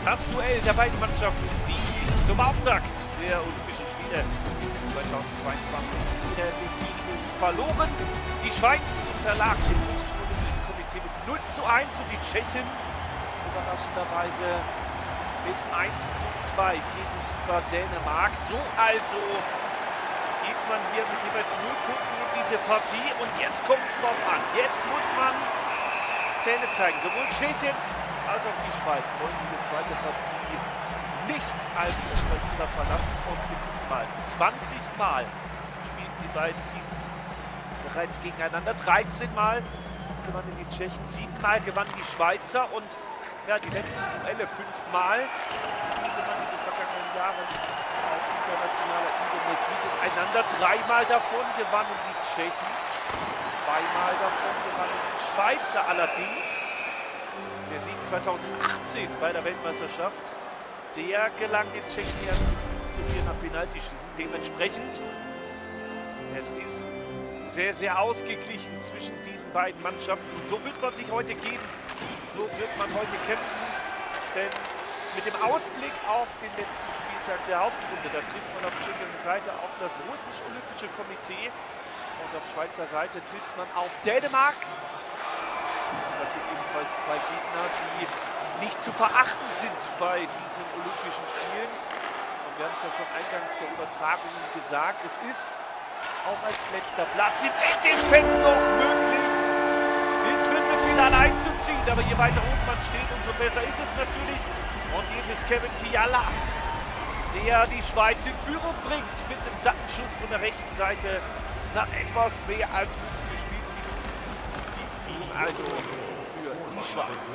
Das Duell der beiden Mannschaften, die zum Auftakt der Olympischen Spiele 2022 in der Begegnung verloren. Die Schweiz unterlag dem russischen Olympischen Komitee mit 0:1 und die Tschechen überraschenderweise mit 1:2 gegenüber Dänemark. So also geht man hier mit jeweils 0 Punkten in diese Partie und jetzt kommt es drauf an. Jetzt muss man Zähne zeigen. Sowohl Tschechien als auch die Schweiz wollen diese zweite Partie nicht als Verlierer verlassen. Und wir gucken mal, 20 Mal spielten die beiden Teams bereits gegeneinander. 13 Mal gewannen die Tschechen, 7 Mal gewannen die Schweizer und ja, die letzten Duelle 5 Mal spielte man in den vergangenen Jahren auf internationaler Ebene gegeneinander. 3 Mal davon gewannen die Tschechen, 2 Mal davon gewannen die Schweizer. Allerdings der Sieg 2018 bei der Weltmeisterschaft, der gelang den Tschechen erst mit 5:4 nach Penaltyschießen. Dementsprechend, es ist sehr, sehr ausgeglichen zwischen diesen beiden Mannschaften. Und so wird man sich heute geben. So wird man heute kämpfen. Denn mit dem Ausblick auf den letzten Spieltag der Hauptrunde, da trifft man auf tschechischer Seite auf das russische Olympische Komitee. Und auf Schweizer Seite trifft man auf Dänemark. Das sind ebenfalls 2 Gegner, die nicht zu verachten sind bei diesen Olympischen Spielen. Und wir haben es ja schon eingangs der Übertragung gesagt, es ist auch als letzter Platz im Endeffekt noch möglich, ins Viertelfinale einzuziehen. Aber je weiter oben man steht, umso besser ist es natürlich. Und jetzt ist Kevin Fiala, der die Schweiz in Führung bringt mit einem satten Schuss von der rechten Seite nach etwas mehr als 5 gespielten Minuten. Die Führung also für die Schweiz.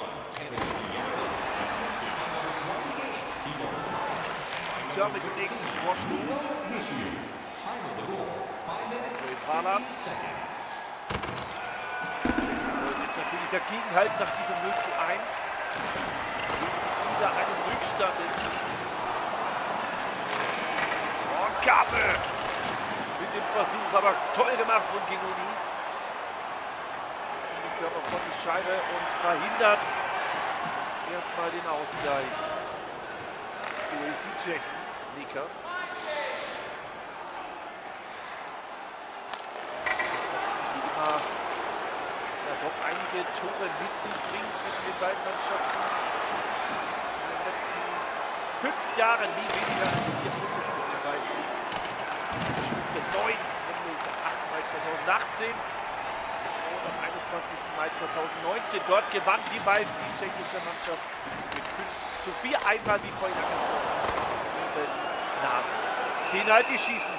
Suter mit dem nächsten Vorstoß. Haaland. Jetzt natürlich dagegenhalten nach diesem 0:1. Geben sie wieder einen Rückstand entgegen. Und Kafe mit dem Versuch, aber toll gemacht von Genoni. Die Körper von die Scheibe und verhindert erstmal den Ausgleich durch die Tschechen. Nikas. Doch einige Tore mit sich bringen zwischen den beiden Mannschaften. In den letzten 5 Jahren nie weniger als 4 Tore zwischen den beiden Teams. Die Spitze 9, nämlich am 8. Mai 2018 und am 21. Mai 2019. Dort gewann jeweils die tschechische Mannschaft mit 5:4. Einmal, wie vorhin angesprochen, eben nach Penaltyschießen.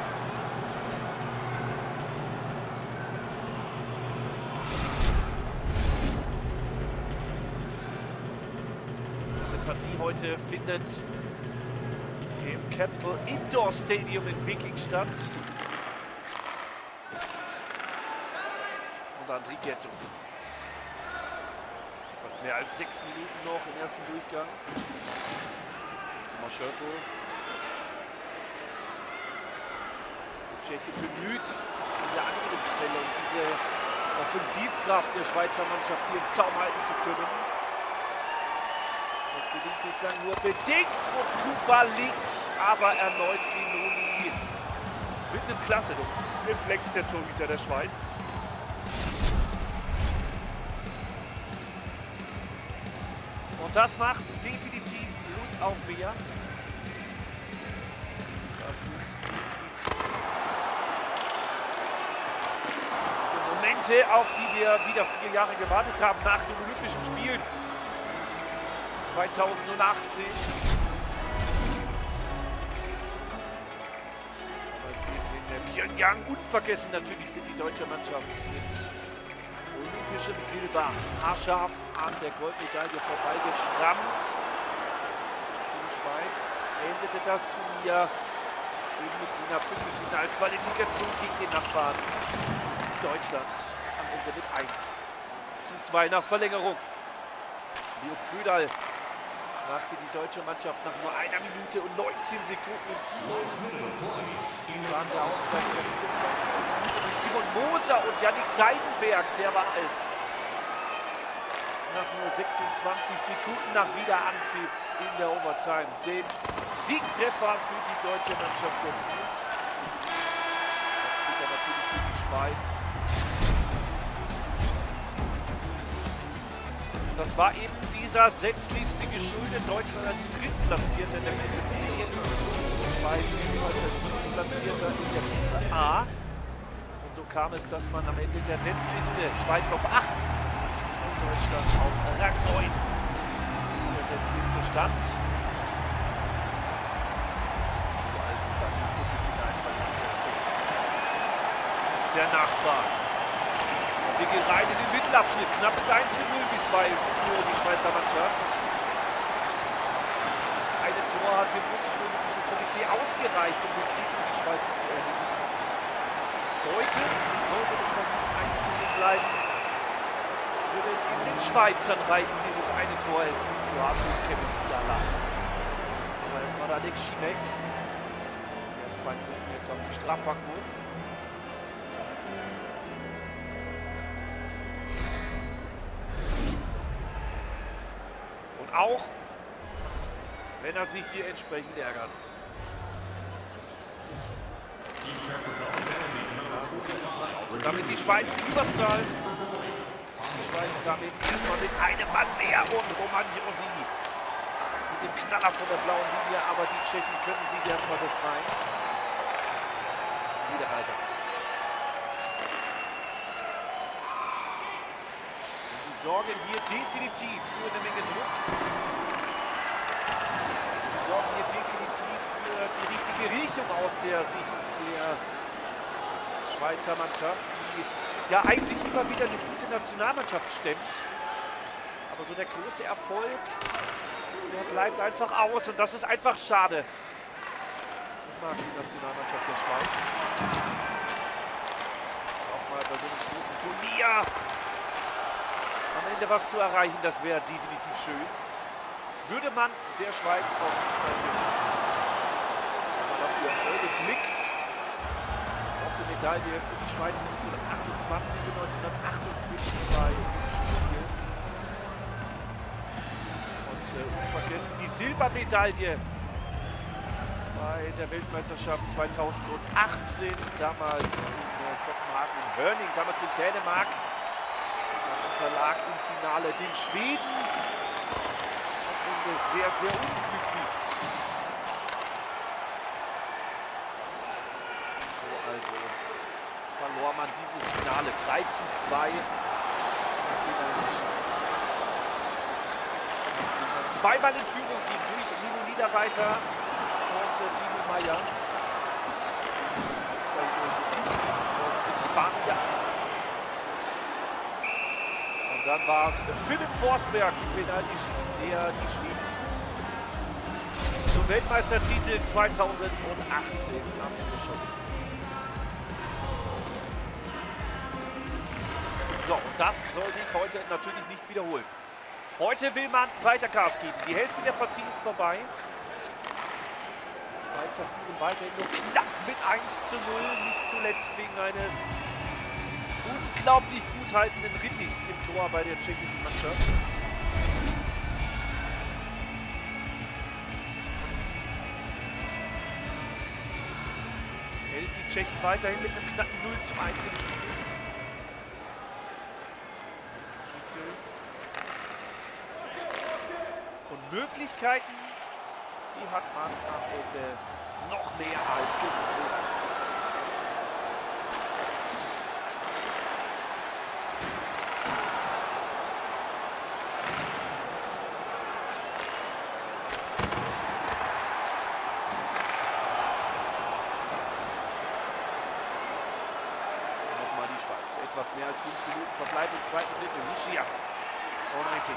Die heute findet im Capital Indoor Stadium in Peking statt. Und André Ghetto. Etwas mehr als 6 Minuten noch im ersten Durchgang. Schörtel. Tschechien bemüht, diese Angriffswelle und diese Offensivkraft der Schweizer Mannschaft hier im Zaum halten zu können. Das gelingt bislang nur bedingt und Kubalik, aber erneut Genoni mit einem klasse Reflex der Torhüter der Schweiz. Und das macht definitiv Lust auf mehr. Das sind definitiv diese Momente, auf die wir wieder 4 Jahre gewartet haben nach den Olympischen Spielen 2018. In Pyongyang unvergessen natürlich für die deutsche Mannschaft mit olympischem Silber haarscharf an der Goldmedaille vorbeigeschrammt. In der Schweiz endete das Turnier eben mit einer Viertelfinalqualifikation gegen den Nachbarn Deutschland am Ende mit 1:2 nach Verlängerung. Leo Pföderl brachte die deutsche Mannschaft nach nur 1 Minute und 19 Sekunden in Führung. Dann der Ausgleich in der 24. Minute durch Simon Moser und Yannick Seidenberg, der war es. nach nur 26 Sekunden nach Wiederanpfiff in der Overtime den Siegtreffer für die deutsche Mannschaft erzielt. Jetzt geht er natürlich für die Schweiz. Das war eben dieser Setzliste geschuldet. Deutschland als Drittplatzierter in der Gruppe C, die Schweiz ebenfalls als Drittplatzierter in der Gruppe A. Und so kam es, dass man am Ende der Setzliste Schweiz auf 8 und Deutschland auf Rang 9 in der Setzliste stand. So, also dann die Viertelfinalqualifikation. Der Nachbar. Wir gehen rein in den Mittelabschnitt. Knappes 1:0 bisweilen für die Schweizer Mannschaft. Das eine Tor hat dem russischen Olympischen Komitee ausgereicht, um den Sieg für die Schweizer zu erringen. Heute sollte es bei diesem 1:0 bleiben. Würde es eben den Schweizern reichen, dieses eine Tor erzielt zu haben durch Kevin Fiala. Aber erstmal Alex Schimek, der 2 Minuten jetzt auf die Strafbank muss. Auch wenn er sich hier entsprechend ärgert. Und damit die Schweiz in Überzahl. Die Schweiz damit erstmal mit einem Mann mehr und Roman Josi mit dem Knaller von der blauen Linie, aber die Tschechen können sich erstmal befreien. Niederreiter. Sorgen hier definitiv für eine Menge Druck. Sie sorgen hier definitiv für die richtige Richtung aus der Sicht der Schweizer Mannschaft, die ja eigentlich immer wieder eine gute Nationalmannschaft stemmt. Aber so der große Erfolg, der bleibt einfach aus und das ist einfach schade. Ich mag die Nationalmannschaft der Schweiz. Auch mal bei so einem großen Turnier am Ende was zu erreichen, das wäre definitiv schön. Würde man der Schweiz auch wenn man auf die Erfolge blickt, große Medaille für die Schweiz 1928 und 1948 bei Olympischen Spielen. Und unvergessen die Silbermedaille bei der Weltmeisterschaft 2018, damals in Kopenhagen, in Hörning, damals in Dänemark. Unterlag im Finale den Schweden. Am Ende sehr, sehr unglücklich. So, also verlor man dieses Finale 3:2. Zweimal in Führung ging durch Nino Niederreiter und Timo Meyer. Und dann war es Philipp Forsberg im Penaltyschießen, der die Schweden zum Weltmeistertitel 2018 am Ende geschossen. So, und das soll sich heute natürlich nicht wiederholen. Heute will man weiter Gas geben. Die Hälfte der Partie ist vorbei. Die Schweizer führen weiterhin nur knapp mit 1:0, nicht zuletzt wegen eines unglaublich gut haltenden Rittichs im Tor bei der tschechischen Mannschaft. Hält die Tschechen weiterhin mit einem knappen 0:1 im Spiel. Und Möglichkeiten, die hat man am Ende noch mehr als genug. Nochmal die Schweiz. Etwas mehr als 5 Minuten verbleiben im zweiten Drittel. Nischia. Uneitig.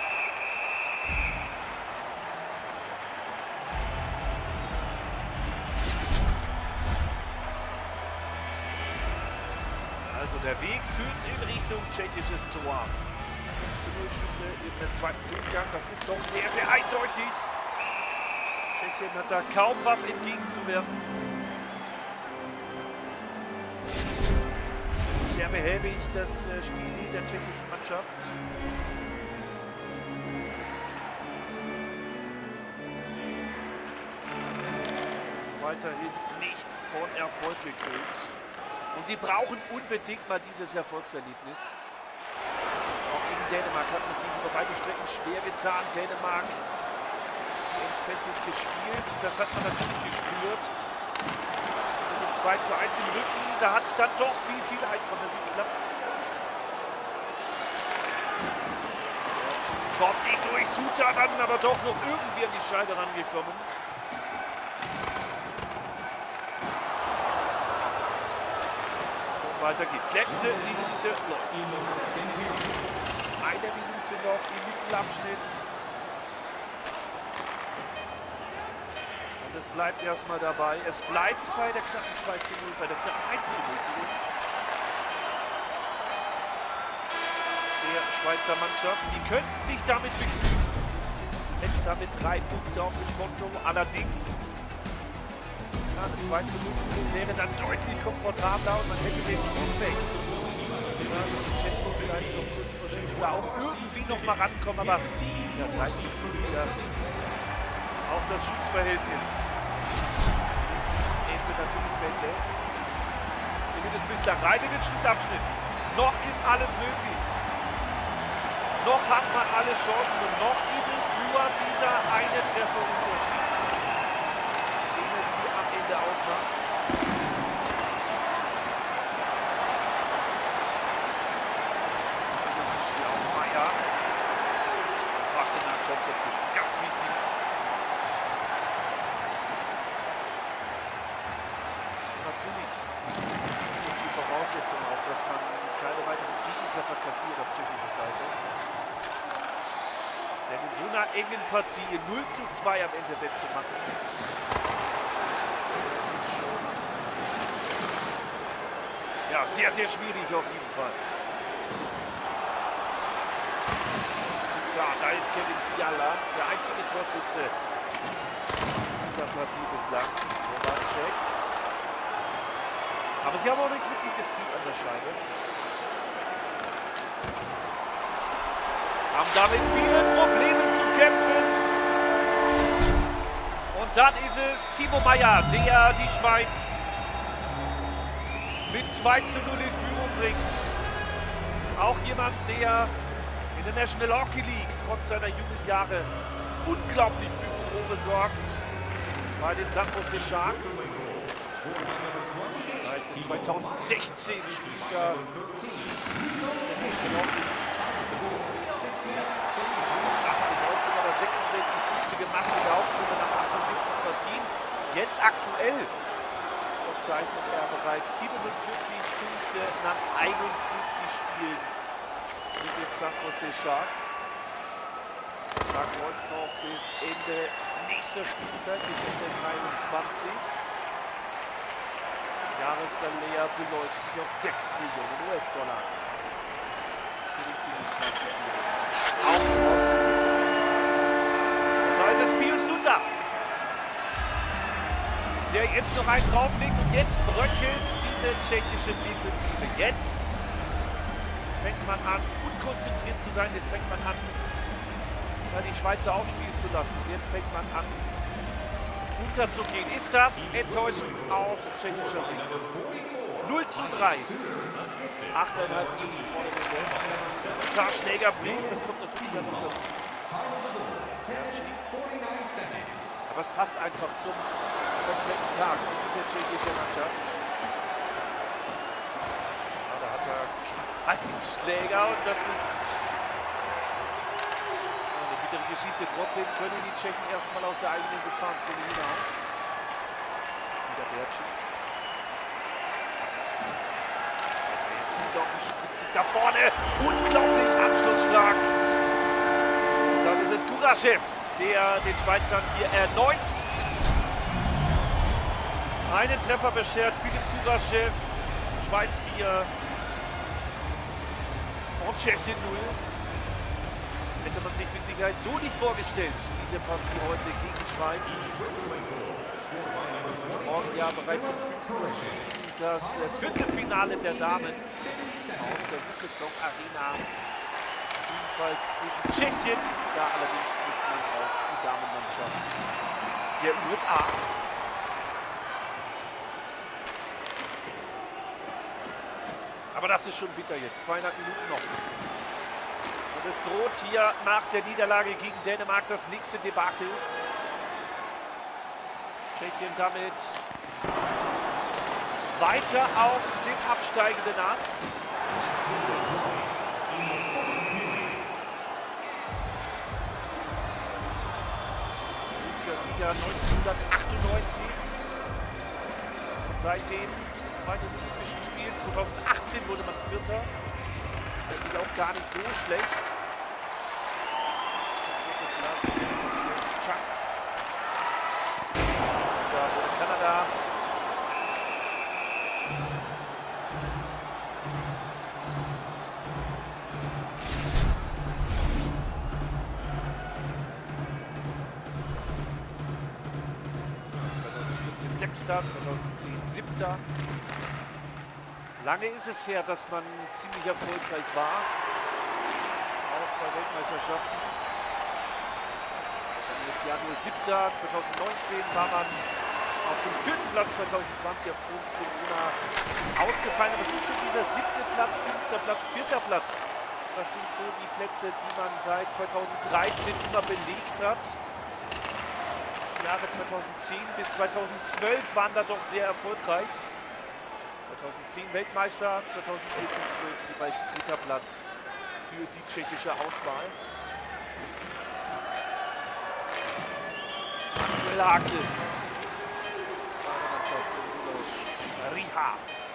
Also der Weg führt in Richtung tschechisches Tor. 5:0 Schüsse im zweiten Durchgang. Das ist doch sehr, sehr eindeutig. Tschechien hat da kaum was entgegenzuwerfen. Sehr behäbig das Spiel der tschechischen Mannschaft. weiterhin nicht von Erfolg gekrönt. Und sie brauchen unbedingt mal dieses Erfolgserlebnis. Auch gegen Dänemark hat man sich über beide Strecken schwer getan. Dänemark entfesselt gespielt. Das hat man natürlich gespürt. Mit dem 2:1 im Rücken, da hat es dann doch viel einfacher geklappt. Kommt nicht durch, Suter dann aber doch noch irgendwie an die Scheibe rangekommen. Und weiter geht's. Letzte Minute läuft. Eine Minute noch im Mittelabschnitt. Und es bleibt erstmal dabei. Es bleibt bei der knappen 2:0, bei der knappen 1:0. Der Schweizer Mannschaft, die könnten sich damit begnügen. Hätten damit 3 Punkte auf dem Konto. Allerdings, ja, eine 2:0 wäre dann deutlich komfortabler und man hätte den Punkt weg. Tschechien vielleicht noch kurz vor Schluss da auch irgendwie noch mal rankommen, aber ja, 13:4. Auch das Schussverhältnis. Ende natürlich Wende. Zumindest bislang rein in den Schlussabschnitt. Noch ist alles möglich. Noch hat man alle Chancen und noch ist es nur dieser eine Trefferunterschied, den es hier am Ende ausmacht. Schlaufmeier. Wassenaar kommt dazwischen. Ganz wichtig. Natürlich sind die Voraussetzungen auch, dass man keine weiteren Gegentreffer kassiert auf tschechischer Seite. Denn in so einer engen Partie 0:2 am Ende wettzumachen, das ist schon ja, sehr schwierig auf jeden Fall. Ja, da ist Kevin Fiala, der einzige Torschütze dieser Partie bislang. Novacek. Aber sie haben auch nicht wirklich das Glück an der Scheibe. Haben damit viele Probleme zu kämpfen. Und dann ist es Timo Meier, der die Schweiz mit 2:0 in Führung bringt. Auch jemand, der in der National Hockey League trotz seiner jungen Jahre unglaublich für Furore sorgt bei den San Jose Sharks. Seit 2016 spielt er in der National Hockey League. 66 Punkte gemacht in der Hauptrunde nach 78 Partien. Jetzt aktuell verzeichnet er bereits 47 Punkte nach 41 Spielen mit den San Jose Sharks. Der Vertrag läuft noch bis Ende nächster Spielzeit, bis Ende 23. Jahressalär beläuft sich auf 6 Millionen US-Dollar für den 24-Jährigen. Da ist es Pius Suter, der jetzt noch einen drauflegt und jetzt bröckelt diese tschechische Defensive. Jetzt fängt man an, unkonzentriert zu sein. Jetzt fängt man an, die Schweizer aufspielen zu lassen. Und jetzt fängt man an, unterzugehen. Ist das enttäuschend aus tschechischer Sicht? 0:3. 8,5 Minuten vor der Runde. Tarschläger bricht, das kommt das Ziel dann noch dazu. Aber es passt einfach zum kompletten Tag für diese tschechische Mannschaft. Ja, da hat er keinen Schläger und das ist eine bittere Geschichte. Trotzdem können die Tschechen erstmal aus der eigenen Gefahrenzone hinaus. Wieder Bertschik. Also jetzt unglaublich spitzig da vorne. Unglaublich anschlussstark. Und dann ist es Kuraschew, der den Schweizern hier erneut einen Treffer beschert. Philipp Kuraschew, Schweiz 4 und Tschechien 0. Hätte man sich mit Sicherheit so nicht vorgestellt, diese Partie heute gegen die Schweiz. Morgen ja bereits um 5 Uhr das Viertelfinale der Damen auf der Ruckelsong Arena. Ebenfalls zwischen Tschechien, da allerdings trifft man auf die Damenmannschaft der USA. Aber das ist schon bitter jetzt. 200 Minuten noch. Und es droht hier nach der Niederlage gegen Dänemark das nächste Debakel. Tschechien damit weiter auf dem absteigenden Ast. Sieger 1998. Und seitdem bei den Olympischen Spielen 2018 wurde man Vierter. Eigentlich auch gar nicht so schlecht. Der vierte Platz. Chuck. Da wurde Kanada. Sechster, 2010 Siebter. Lange ist es her, dass man ziemlich erfolgreich war. Auch bei Weltmeisterschaften. Dann ist Jahr nur Siebter. 2019 war man auf dem 4. Platz, 2020 aufgrund Corona ausgefallen. Aber es ist so dieser 7. Platz, 5. Platz, 4. Platz. Das sind so die Plätze, die man seit 2013 immer belegt hat. Jahre 2010 bis 2012 waren da doch sehr erfolgreich. 2010 Weltmeister, 2011 und 2012 jeweils 3. Platz für die tschechische Auswahl. Aktuell hakt es. Mannschaft in Riha.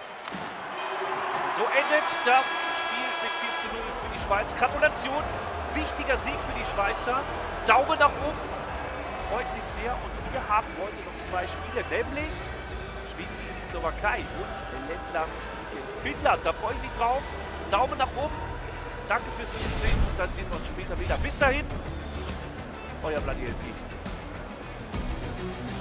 So endet das Spiel mit 4:0 für die Schweiz. Gratulation, wichtiger Sieg für die Schweizer. Daumen nach oben. Freut mich sehr und wir haben heute noch 2 Spiele, nämlich Schweden gegen die Slowakei und Lettland gegen Finnland. Da freue ich mich drauf. Daumen nach oben. Danke fürs Zusehen und dann sehen wir uns später wieder. Bis dahin, euer Vladimir P.